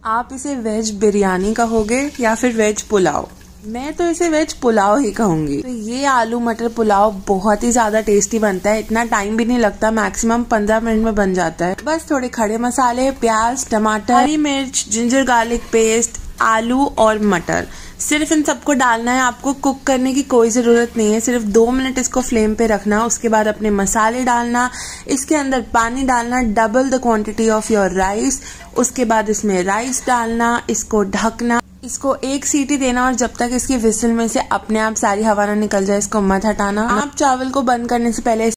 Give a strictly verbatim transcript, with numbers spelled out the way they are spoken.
आप इसे वेज बिरयानी कहोगे या फिर वेज पुलाव? मैं तो इसे वेज पुलाव ही कहूंगी। तो ये आलू मटर पुलाव बहुत ही ज्यादा टेस्टी बनता है, इतना टाइम भी नहीं लगता, मैक्सिमम पंद्रह मिनट में बन जाता है। बस थोड़े खड़े मसाले, प्याज, टमाटर, हरी मिर्च, जिंजर गार्लिक पेस्ट, आलू और मटर, सिर्फ इन सबको डालना है। आपको कुक करने की कोई जरूरत नहीं है, सिर्फ दो मिनट इसको फ्लेम पे रखना। उसके बाद अपने मसाले डालना, इसके अंदर पानी डालना, double the quantity of your rice. उसके बाद इसमें राइस डालना, इसको ढकना, इसको एक सीटी देना और जब तक इसकी विसल में से अपने आप सारी हवा ना निकल जाए इसको मत हटाना। आप चावल को बंद करने से पहले